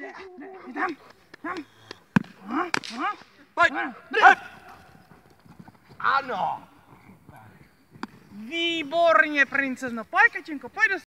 Pojď! Ano! Výborně, princezno. Pojď, Kačenko, pojď do